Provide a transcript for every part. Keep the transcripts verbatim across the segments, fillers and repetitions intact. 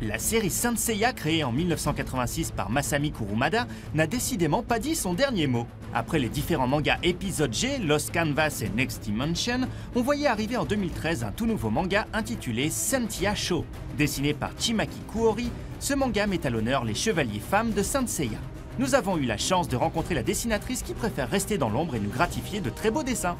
La série Saint Seiya, créée en mille neuf cent quatre-vingt-six par Masami Kurumada, n'a décidément pas dit son dernier mot. Après les différents mangas épisode G, Lost Canvas et Next Dimension, on voyait arriver en deux mille treize un tout nouveau manga intitulé Sentia Sho. Dessiné par Chimaki Kuori, ce manga met à l'honneur les chevaliers femmes de Saint Seiya. Nous avons eu la chance de rencontrer la dessinatrice qui préfère rester dans l'ombre et nous gratifier de très beaux dessins.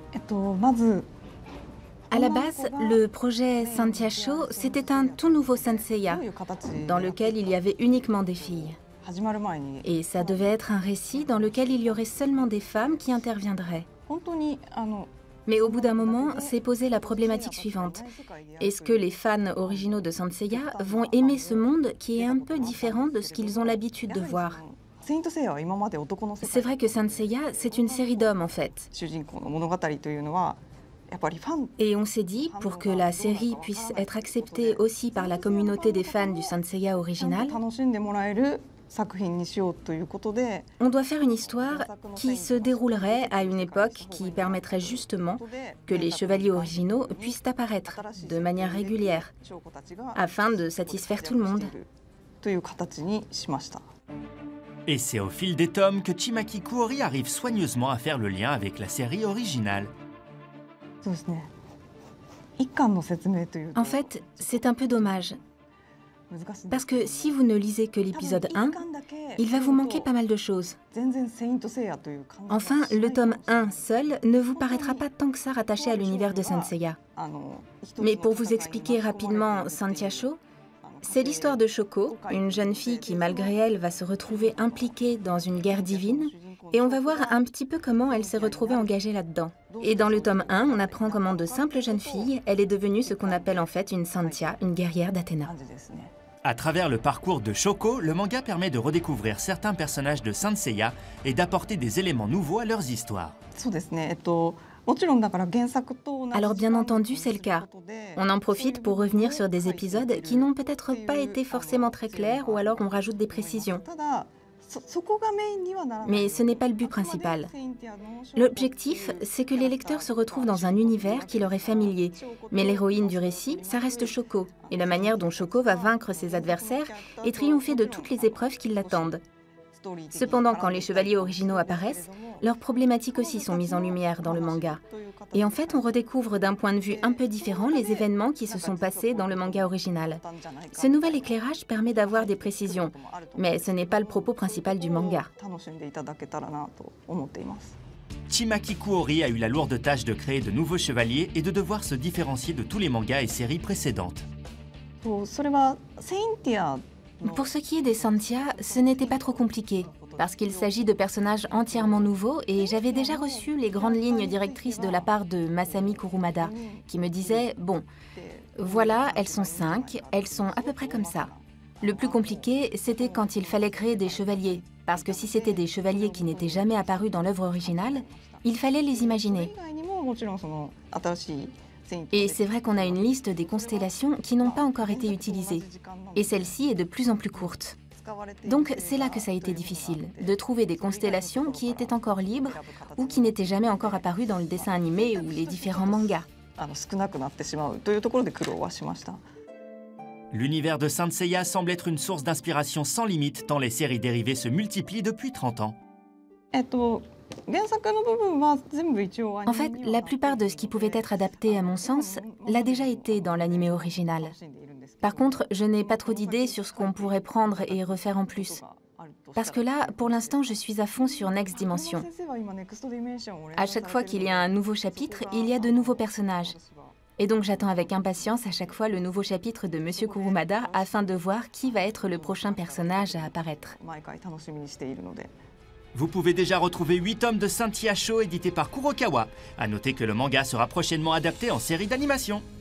À la base, le projet Sentia Sho, c'était un tout nouveau Saint Seiya, dans lequel il y avait uniquement des filles. Et ça devait être un récit dans lequel il y aurait seulement des femmes qui interviendraient. Mais au bout d'un moment, s'est posée la problématique suivante. Est-ce que les fans originaux de Saint Seiya vont aimer ce monde qui est un peu différent de ce qu'ils ont l'habitude de voir ? C'est vrai que Saint Seiya, c'est une série d'hommes en fait. Et on s'est dit, pour que la série puisse être acceptée aussi par la communauté des fans du Saint Seiya original, on doit faire une histoire qui se déroulerait à une époque qui permettrait justement que les chevaliers originaux puissent apparaître de manière régulière, afin de satisfaire tout le monde. Et c'est au fil des tomes que Chimaki Kuori arrive soigneusement à faire le lien avec la série originale. En fait, c'est un peu dommage. Parce que si vous ne lisez que l'épisode un, il va vous manquer pas mal de choses. Enfin, le tome un seul ne vous paraîtra pas tant que ça rattaché à l'univers de Saint Seiya. Mais pour vous expliquer rapidement Sentia Sho, c'est l'histoire de Shoko, une jeune fille qui, malgré elle, va se retrouver impliquée dans une guerre divine, et on va voir un petit peu comment elle s'est retrouvée engagée là-dedans. Et dans le tome un, on apprend comment de simple jeune fille, elle est devenue ce qu'on appelle en fait une Sentia, une guerrière d'Athéna. À travers le parcours de Shoko, le manga permet de redécouvrir certains personnages de Saint Seiya et d'apporter des éléments nouveaux à leurs histoires. Alors bien entendu, c'est le cas. On en profite pour revenir sur des épisodes qui n'ont peut-être pas été forcément très clairs ou alors on rajoute des précisions. Mais ce n'est pas le but principal. L'objectif, c'est que les lecteurs se retrouvent dans un univers qui leur est familier. Mais l'héroïne du récit, ça reste Shoko. Et la manière dont Shoko va vaincre ses adversaires et triompher de toutes les épreuves qui l'attendent. Cependant, quand les chevaliers originaux apparaissent, leurs problématiques aussi sont mises en lumière dans le manga. Et en fait, on redécouvre d'un point de vue un peu différent les événements qui se sont passés dans le manga original. Ce nouvel éclairage permet d'avoir des précisions, mais ce n'est pas le propos principal du manga. Chimaki Kuori a eu la lourde tâche de créer de nouveaux chevaliers et de devoir se différencier de tous les mangas et séries précédentes. Pour ce qui est des Sentia, ce n'était pas trop compliqué, parce qu'il s'agit de personnages entièrement nouveaux et j'avais déjà reçu les grandes lignes directrices de la part de Masami Kurumada, qui me disait « Bon, voilà, elles sont cinq, elles sont à peu près comme ça ». Le plus compliqué, c'était quand il fallait créer des chevaliers, parce que si c'était des chevaliers qui n'étaient jamais apparus dans l'œuvre originale, il fallait les imaginer. Et c'est vrai qu'on a une liste des constellations qui n'ont pas encore été utilisées. Et celle-ci est de plus en plus courte. Donc c'est là que ça a été difficile, de trouver des constellations qui étaient encore libres ou qui n'étaient jamais encore apparues dans le dessin animé ou les différents mangas. L'univers de Saint Seiya semble être une source d'inspiration sans limite tant les séries dérivées se multiplient depuis trente ans. En fait, la plupart de ce qui pouvait être adapté à mon sens l'a déjà été dans l'animé original. Par contre, je n'ai pas trop d'idées sur ce qu'on pourrait prendre et refaire en plus. Parce que là, pour l'instant, je suis à fond sur Next Dimension. À chaque fois qu'il y a un nouveau chapitre, il y a de nouveaux personnages. Et donc j'attends avec impatience à chaque fois le nouveau chapitre de Monsieur Kurumada afin de voir qui va être le prochain personnage à apparaître. Vous pouvez déjà retrouver huit tomes de Sentia Sho édités par Kurokawa. À noter que le manga sera prochainement adapté en série d'animation.